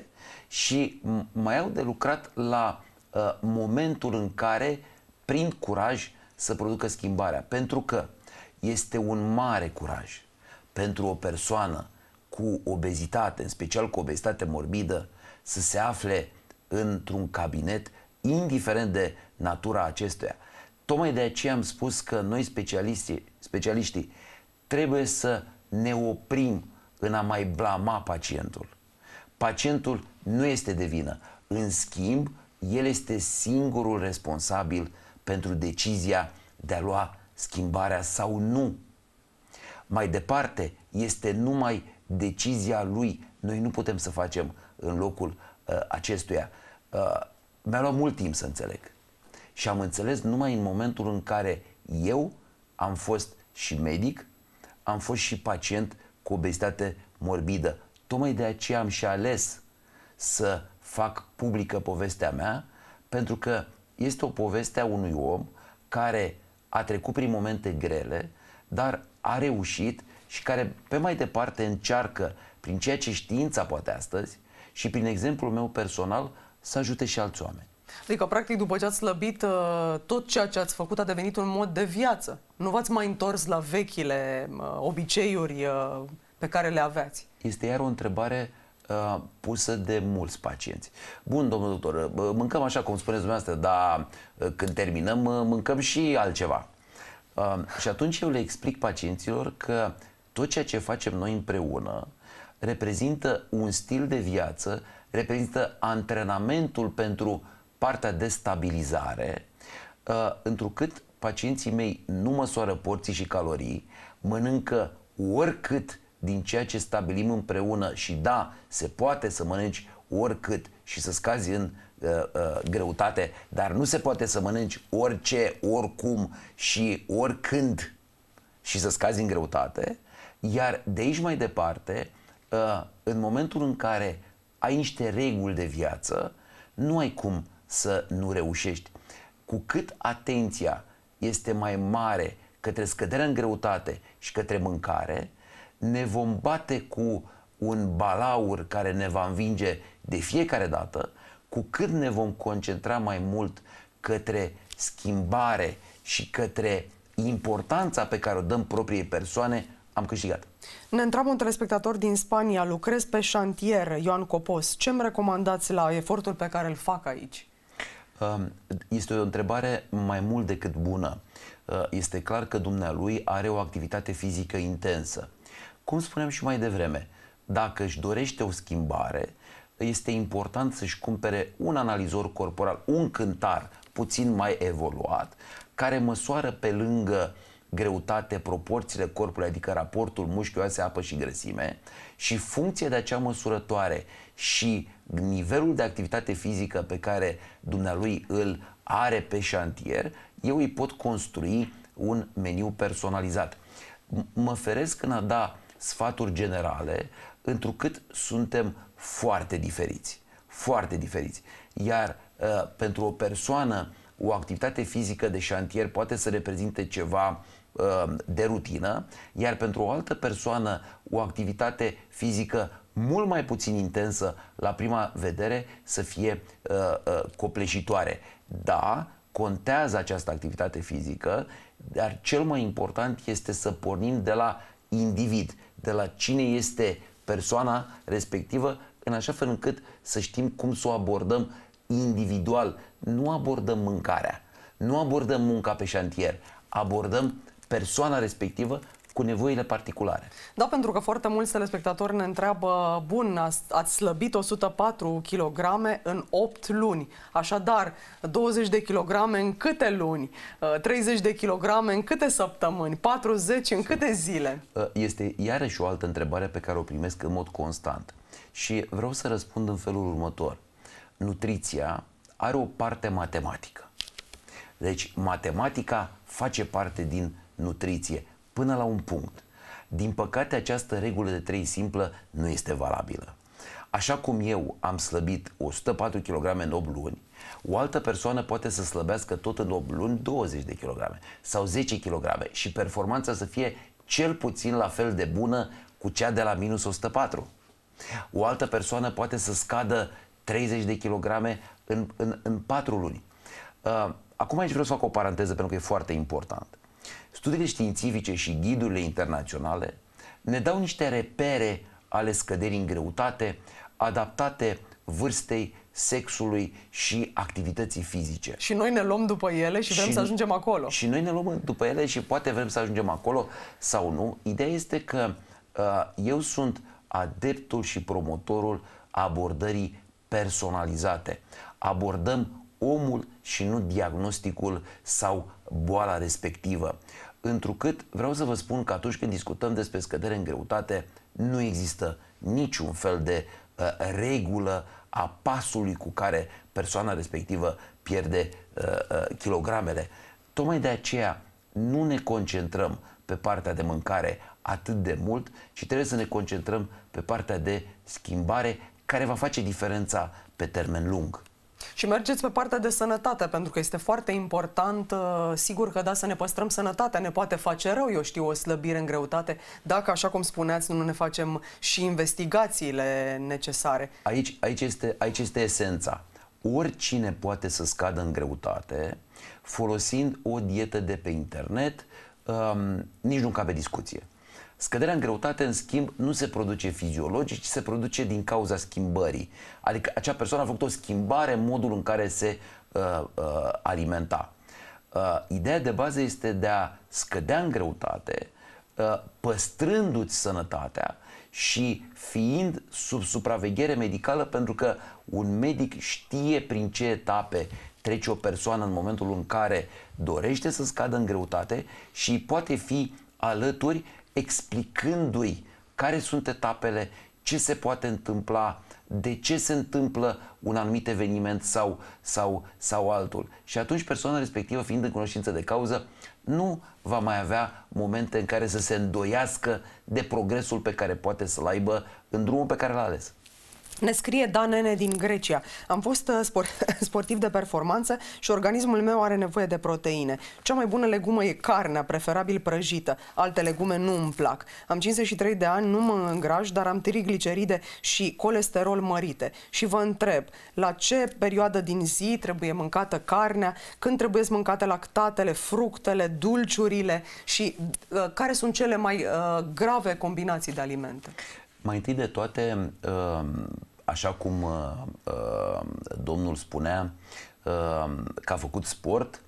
și mai au de lucrat la momentul în care prind curaj să producă schimbarea. Pentru că este un mare curaj pentru o persoană cu obezitate, în special cu obezitate morbidă, să se afle într-un cabinet, indiferent de natura acestuia. Tocmai de aceea am spus că noi specialiștii, specialiștii trebuie să ne oprim în a mai blama pacientul. Pacientul nu este de vină. În schimb, el este singurul responsabil pentru decizia de a lua schimbarea sau nu. Mai departe, este numai decizia lui. Noi nu putem să facem în locul uh, acestuia. Uh, mi-a luat mult timp să înțeleg. Și am înțeles numai în momentul în care eu am fost și medic, am fost și pacient cu obezitate morbidă. Tocmai de aceea am și ales să fac publică povestea mea, pentru că este o poveste a unui om care a trecut prin momente grele, dar a reușit și care pe mai departe încearcă, prin ceea ce știința poate astăzi și prin exemplul meu personal, să ajute și alți oameni. Adică, practic, după ce ați slăbit, tot ceea ce ați făcut a devenit un mod de viață. Nu v-ați mai întors la vechile obiceiuri pe care le aveați. Este iar o întrebare uh, pusă de mulți pacienți. Bun, domnul doctor, mâncăm așa cum spuneți dumneavoastră, dar când terminăm, mâncăm și altceva. Uh, și atunci eu le explic pacienților că tot ceea ce facem noi împreună reprezintă un stil de viață, reprezintă antrenamentul pentru partea de stabilizare, uh, întrucât pacienții mei nu măsoară porții și calorii, mănâncă oricât din ceea ce stabilim împreună și da, se poate să mănânci oricât și să scazi în uh, uh, greutate, dar nu se poate să mănânci orice, oricum și oricând și să scazi în greutate. Iar de aici mai departe, uh, în momentul în care ai niște reguli de viață, nu ai cum să nu reușești. Cu cât atenția este mai mare către scăderea în greutate și către mâncare, ne vom bate cu un balaur care ne va învinge de fiecare dată, cu cât ne vom concentra mai mult către schimbare și către importanța pe care o dăm propriei persoane, am câștigat. Ne întreabă un telespectator din Spania, lucrez pe șantier, Ioan Copos. Ce îmi recomandați la efortul pe care îl fac aici? Este o întrebare mai mult decât bună. Este clar că dumnealui are o activitate fizică intensă. Cum spuneam și mai devreme, dacă își dorește o schimbare, este important să-și cumpere un analizor corporal, un cântar puțin mai evoluat, care măsoară pe lângă greutate proporțiile corpului, adică raportul mușchi, oase, apă și grăsime, și funcție de acea măsurătoare și nivelul de activitate fizică pe care dumnealui îl are pe șantier, eu îi pot construi un meniu personalizat. Mă feresc în a da sfaturi generale, întrucât suntem foarte diferiți. Foarte diferiți. Iar uh, pentru o persoană, o activitate fizică de șantier poate să reprezinte ceva uh, de rutină, iar pentru o altă persoană, o activitate fizică mult mai puțin intensă, la prima vedere, să fie uh, uh, copleșitoare. Da, contează această activitate fizică, dar cel mai important este să pornim de la individ, de la cine este persoana respectivă, în așa fel încât să știm cum să o abordăm individual. Nu abordăm mâncarea, nu abordăm munca pe șantier, abordăm persoana respectivă cu nevoile particulare. Da, pentru că foarte mulți telespectatori ne întreabă, bun, ați slăbit o sută patru kilograme în opt luni, așadar douăzeci de kilograme în câte luni, treizeci de kilograme în câte săptămâni, patruzeci în câte zile? Este iarăși o altă întrebare pe care o primesc în mod constant și vreau să răspund în felul următor. Nutriția are o parte matematică. Deci matematica face parte din nutriție până la un punct. Din păcate, această regulă de trei simplă nu este valabilă. Așa cum eu am slăbit o sută patru kilograme în opt luni, o altă persoană poate să slăbească tot în opt luni douăzeci de kilograme sau zece kilograme și performanța să fie cel puțin la fel de bună cu cea de la minus o sută patru. O altă persoană poate să scadă treizeci de kilograme în, în, în patru luni. Uh, acum aici vreau să fac o paranteză pentru că e foarte important. Studiile științifice și ghidurile internaționale ne dau niște repere ale scăderii în greutate, adaptate vârstei, sexului și activității fizice. Și noi ne luăm după ele și vrem și, să ajungem acolo. Și noi ne luăm după ele și poate vrem să ajungem acolo sau nu. Ideea este că uh, eu sunt adeptul și promotorul abordării personalizate. Abordăm omul și nu diagnosticul sau boala respectivă. Întrucât vreau să vă spun că atunci când discutăm despre scădere în greutate, nu există niciun fel de uh, regulă a pasului cu care persoana respectivă pierde uh, uh, kilogramele. Tocmai de aceea nu ne concentrăm pe partea de mâncare atât de mult, ci trebuie să ne concentrăm pe partea de schimbare care va face diferența pe termen lung. Și mergeți pe partea de sănătate, pentru că este foarte important, sigur că da, să ne păstrăm sănătatea, ne poate face rău, eu știu, o slăbire în greutate, dacă, așa cum spuneați, nu ne facem și investigațiile necesare. Aici, aici, este, aici este esența. Oricine poate să scadă în greutate folosind o dietă de pe internet, um, nici nu cabe discuție. Scăderea în greutate, în schimb, nu se produce fiziologic, ci se produce din cauza schimbării. Adică acea persoană a făcut o schimbare în modul în care se uh, uh, alimenta. Uh, ideea de bază este de a scădea în greutate, uh, păstrându-ți sănătatea și fiind sub supraveghere medicală, pentru că un medic știe prin ce etape trece o persoană în momentul în care dorește să scadă în greutate și poate fi alături explicându-i care sunt etapele, ce se poate întâmpla, de ce se întâmplă un anumit eveniment sau, sau, sau altul. Și atunci persoana respectivă, fiind în cunoștință de cauză, nu va mai avea momente în care să se îndoiască de progresul pe care poate să-l aibă în drumul pe care l-a ales. Ne scrie Dan Nene din Grecia. Am fost spor sportiv de performanță și organismul meu are nevoie de proteine. Cea mai bună legumă e carnea, preferabil prăjită. Alte legume nu îmi plac. Am cincizeci și trei de ani, nu mă îngraș, dar am trigliceride și colesterol mărite. Și vă întreb, la ce perioadă din zi trebuie mâncată carnea, când trebuie mâncate lactatele, fructele, dulciurile și uh, care sunt cele mai uh, grave combinații de alimente? Mai întâi de toate, așa cum domnul spunea că a făcut sport,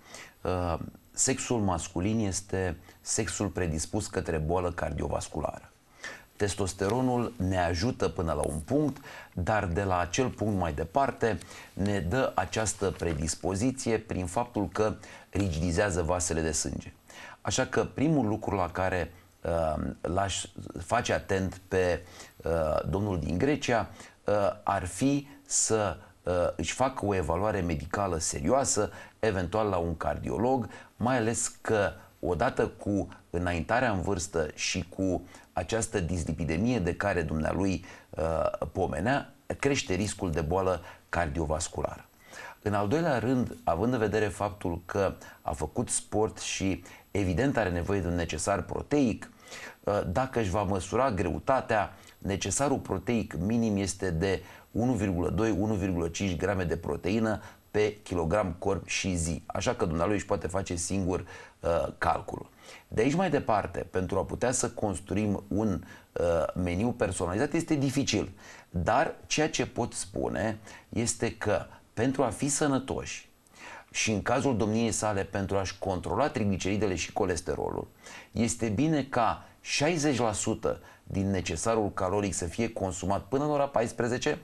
sexul masculin este sexul predispus către boală cardiovasculară. Testosteronul ne ajută până la un punct, dar de la acel punct mai departe ne dă această predispoziție prin faptul că rigidizează vasele de sânge. Așa că primul lucru la care l-aș face atent pe uh, domnul din Grecia uh, ar fi să uh, își facă o evaluare medicală serioasă, eventual la un cardiolog, mai ales că odată cu înaintarea în vârstă și cu această dislipidemie de care dumnealui uh, pomenea, crește riscul de boală cardiovasculară. În al doilea rând, având în vedere faptul că a făcut sport și evident are nevoie de un necesar proteic, dacă își va măsura greutatea, necesarul proteic minim este de unu virgulă doi - unu virgulă cinci grame de proteină pe kilogram corp și zi. Așa că dumnealui își poate face singur uh, calculul. De aici mai departe, pentru a putea să construim un uh, meniu personalizat este dificil. Dar ceea ce pot spune este că pentru a fi sănătoși și în cazul domniei sale pentru a-și controla trigliceridele și colesterolul, este bine ca șaizeci la sută din necesarul caloric să fie consumat până în ora paisprezece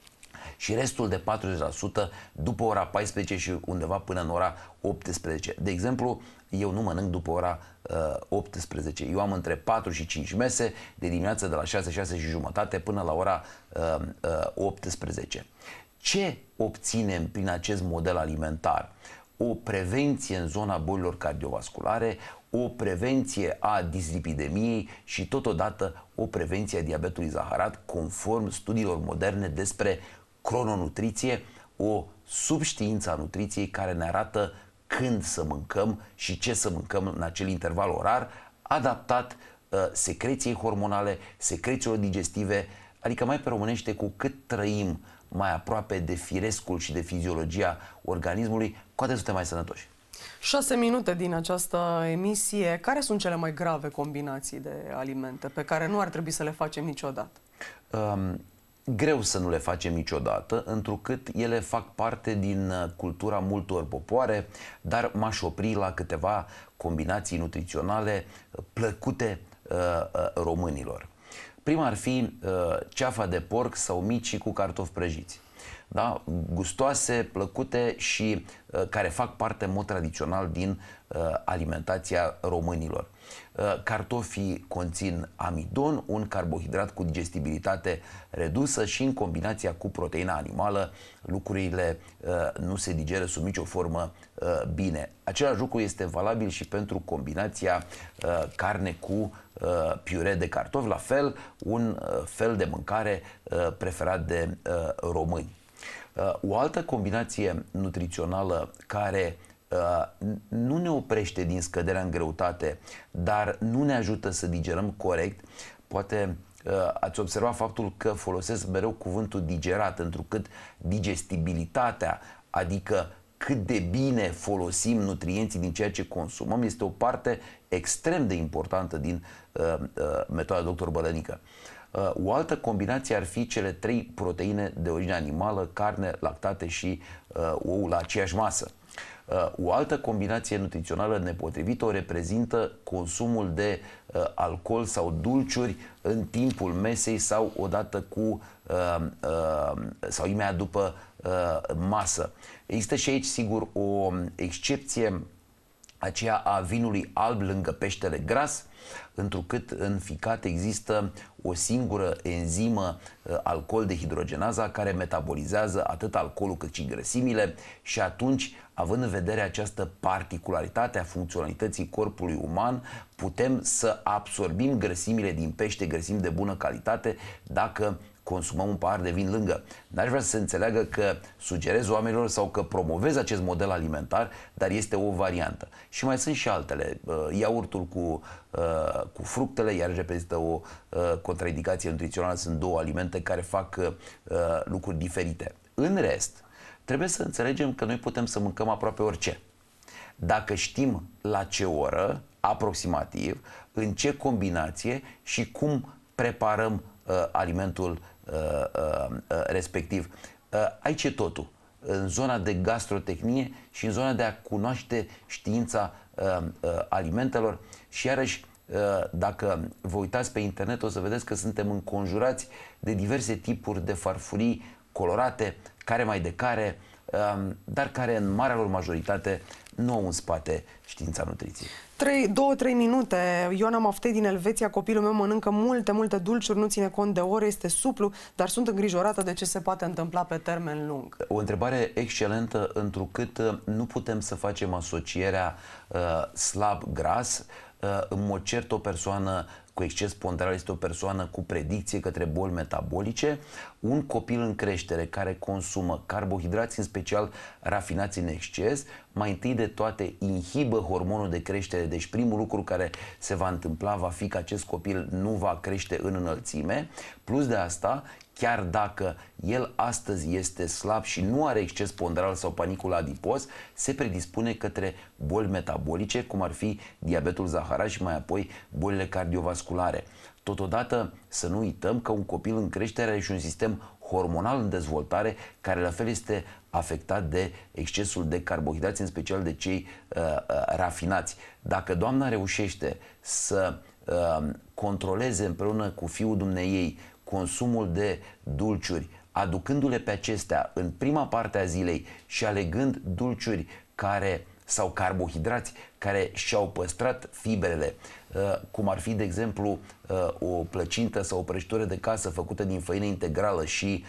și restul de patruzeci la sută după ora paisprezece și undeva până în ora optsprezece. De exemplu, eu nu mănânc după ora uh, optsprezece. Eu am între patru și cinci mese de dimineață de la șase - șase și jumătate până la ora uh, uh, optsprezece. Ce obținem prin acest model alimentar? O prevenție în zona bolilor cardiovasculare, o prevenție a dislipidemiei și totodată o prevenție a diabetului zaharat, conform studiilor moderne despre crononutriție, o subștiință a nutriției care ne arată când să mâncăm și ce să mâncăm în acel interval orar, adaptat uh, secreției hormonale, secrețiilor digestive, adică mai pe românește, cu cât trăim mai aproape de firescul și de fiziologia organismului, cu atât suntem mai sănătoși. Șase minute din această emisie. Care sunt cele mai grave combinații de alimente pe care nu ar trebui să le facem niciodată? Um, greu să nu le facem niciodată, întrucât ele fac parte din cultura multor popoare, dar m-aș opri la câteva combinații nutriționale plăcute uh, uh, românilor. Prima ar fi uh, ceafa de porc sau mici cu cartofi prăjiți. Da? Gustoase, plăcute și uh, care fac parte în mod tradițional din uh, alimentația românilor. Uh, cartofii conțin amidon, un carbohidrat cu digestibilitate redusă și în combinația cu proteina animală lucrurile uh, nu se digeră sub nicio formă uh, bine. Același lucru este valabil și pentru combinația uh, carne cu uh, piure de cartofi, la fel un uh, fel de mâncare uh, preferat de uh, români. O altă combinație nutrițională care uh, nu ne oprește din scăderea în greutate, dar nu ne ajută să digerăm corect, poate uh, ați observat faptul că folosesc mereu cuvântul digerat, întrucât digestibilitatea, adică cât de bine folosim nutrienții din ceea ce consumăm, este o parte extrem de importantă din uh, uh, metoda doctor Bălănică. Uh, o altă combinație ar fi cele trei proteine de origine animală, carne, lactate și uh, ou la aceeași masă. Uh, o altă combinație nutrițională nepotrivită o reprezintă consumul de uh, alcool sau dulciuri în timpul mesei sau odată cu uh, uh, sau imediat după uh, masă. Există și aici, sigur, o excepție, aceea a vinului alb lângă peștele gras. întrucât în ficat există o singură enzimă, alcool dehidrogenaza, care metabolizează atât alcoolul cât și grăsimile și atunci, având în vedere această particularitate a funcționalității corpului uman, putem să absorbim grăsimile din pește, grăsimi de bună calitate, dacă consumăm un pahar de vin lângă. N-aș vrea să se înțeleagă că sugerez oamenilor sau că promovez acest model alimentar, dar este o variantă. Și mai sunt și altele. Iaurtul cu, cu fructele, iar reprezintă o contraindicație nutrițională. Sunt două alimente care fac lucruri diferite. În rest, trebuie să înțelegem că noi putem să mâncăm aproape orice. Dacă știm la ce oră, aproximativ, în ce combinație și cum preparăm uh, alimentul uh, uh, respectiv. Uh, aici e totul. În zona de gastrotehnie și în zona de a cunoaște știința uh, uh, alimentelor. Și iarăși, uh, dacă vă uitați pe internet, o să vedeți că suntem înconjurați de diverse tipuri de farfurii colorate, care mai de care, uh, dar care în marea lor majoritate nu au în spate știința nutriției. două trei minute. Ioana Maftei din Elveția: copilul meu mănâncă multe, multe dulciuri, nu ține cont de ore, este suplu, dar sunt îngrijorată de ce se poate întâmpla pe termen lung. O întrebare excelentă, întrucât nu putem să facem asocierea uh, slab-gras. Uh, în mod cert, o persoană cu exces ponderal este o persoană cu predicție către boli metabolice. Un copil în creștere care consumă carbohidrați, în special rafinați în exces, mai întâi de toate inhibă hormonul de creștere. Deci primul lucru care se va întâmpla va fi că acest copil nu va crește în înălțime. Plus de asta, chiar dacă el astăzi este slab și nu are exces ponderal sau panicul adipos, se predispune către boli metabolice, cum ar fi diabetul zaharar și mai apoi bolile cardiovasculare. Totodată, să nu uităm că un copil în creștere are și un sistem hormonal în dezvoltare, care la fel este afectat de excesul de carbohidrați, în special de cei uh, uh, rafinați. Dacă doamna reușește să uh, controleze împreună cu fiul dumneiei consumul de dulciuri, aducându-le pe acestea în prima parte a zilei și alegând dulciuri care, sau carbohidrați care și-au păstrat fibrele, cum ar fi, de exemplu, o plăcintă sau o prăjitură de casă făcută din făină integrală și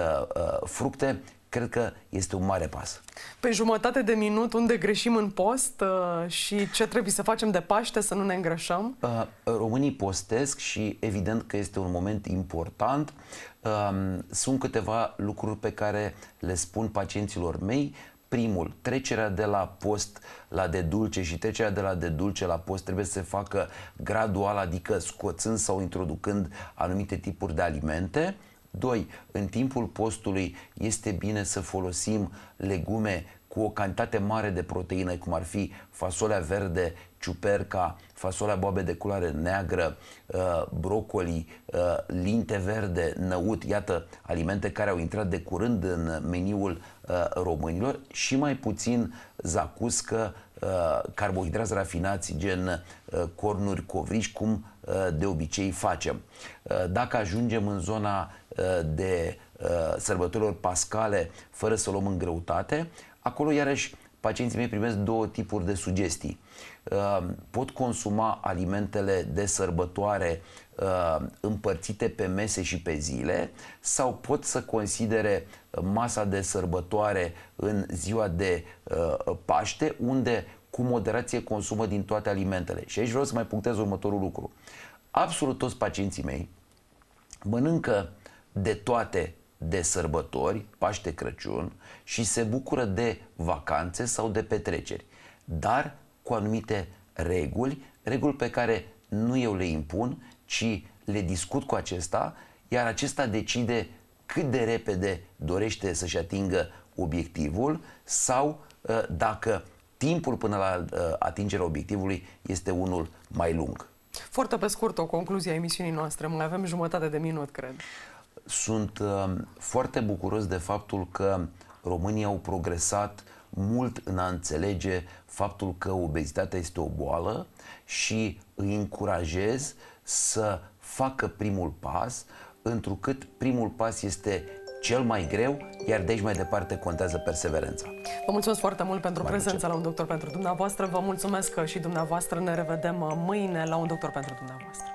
fructe, cred că este un mare pas. Pe jumătate de minut, unde greșim în post uh, și ce trebuie să facem de Paște să nu ne îngrășăm? Uh, românii postesc și evident că este un moment important. Uh, sunt câteva lucruri pe care le spun pacienților mei. Primul, trecerea de la post la de dulce și trecerea de la de dulce la post trebuie să se facă gradual, adică scoțând sau introducând anumite tipuri de alimente. Doi, în timpul postului este bine să folosim legume cu o cantitate mare de proteină, cum ar fi fasolea verde, ciuperca, fasolea boabe de culoare neagră, brocoli, linte verde, năut, iată alimente care au intrat de curând în meniul românilor, și mai puțin zacuscă, carbohidrați rafinați, gen cornuri, covriși, cum de obicei facem. Dacă ajungem în zona de sărbătorilor pascale, fără să luăm în greutate, acolo iarăși pacienții mei primesc două tipuri de sugestii. Pot consuma alimentele de sărbătoare împărțite pe mese și pe zile, sau pot să considere masa de sărbătoare în ziua de Paște, unde cu moderație consumă din toate alimentele. Și aici vreau să mai punctez următorul lucru. Absolut toți pacienții mei mănâncă de toate de sărbători, Paște, Crăciun, și se bucură de vacanțe sau de petreceri, dar cu anumite reguli, reguli pe care nu eu le impun, ci le discut cu acesta, iar acesta decide cât de repede dorește să-și atingă obiectivul sau dacă timpul până la atingerea obiectivului este unul mai lung. Foarte pe scurt, o concluzie a emisiunii noastre. Mai avem jumătate de minut, cred. Sunt uh, foarte bucuros de faptul că românii au progresat mult în a înțelege faptul că obezitatea este o boală și îi încurajez să facă primul pas, întrucât primul pas este cel mai greu, iar de aici mai departe contează perseverența. Vă mulțumesc foarte mult pentru Mai prezența duce. la Un Doctor pentru dumneavoastră. Vă mulțumesc și dumneavoastră. Ne revedem mâine la Un Doctor pentru dumneavoastră.